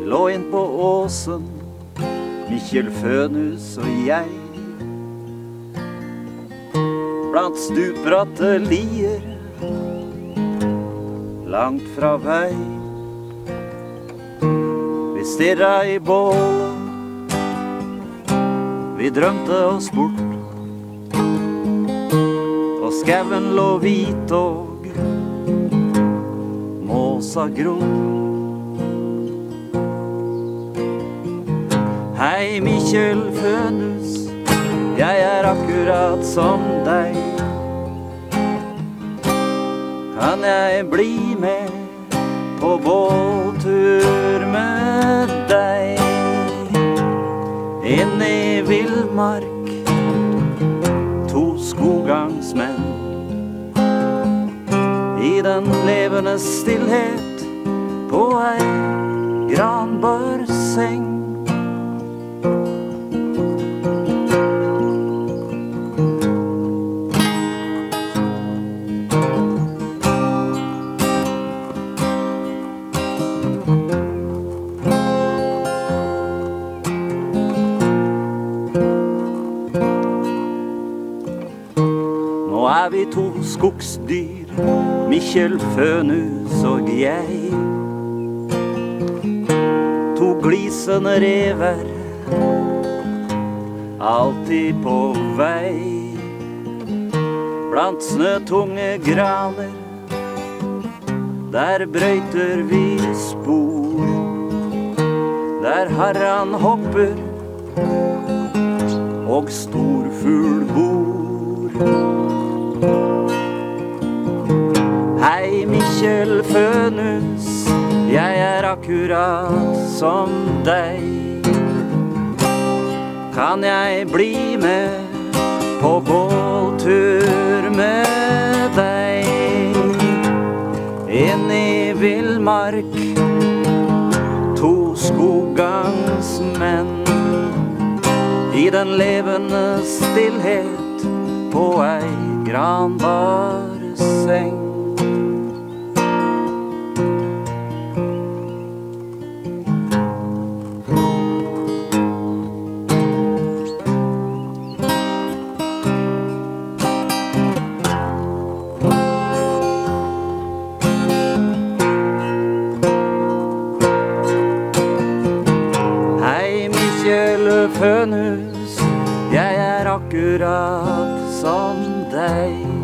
lå inn på åsen, Mikkjel Fønhus og jeg. Blant stupbratte lier, langt fra vei. Vi stirra i bålet, vi drømte oss bort. Og skauen lå hvit og måsa gror. Hei Mikkjel Fønhus, jeg akkurat som deg. Kan jeg bli med på båltur med deg? Inn i villmark, to skogangsmenn. I den levende stillhet på ei granbarseng. Nå vi to skogsdyr, Mikkjel Fønhus og jeg. To glisende rever, alltid på vei. Blant snøtunge graner, der brøyter vi spor. Der harran hopper, og storfugl bor. Hei Mikkjel Fønhus, jeg akkurat som deg. Kan jeg bli med på båltur med deg? Inn i villmark, to skogangsmenn. I den levende stillhet på ei granbarseng. Hei Mikkjel Fønhus, jeg akkurat som deg.